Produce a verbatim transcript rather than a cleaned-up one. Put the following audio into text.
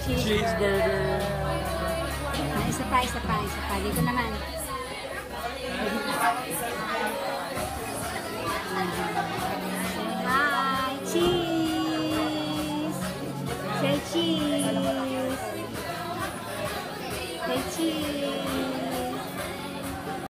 cheeseburger. Cheeseburger. Ah, isa pa, isa pa, isa pa. Dito naman.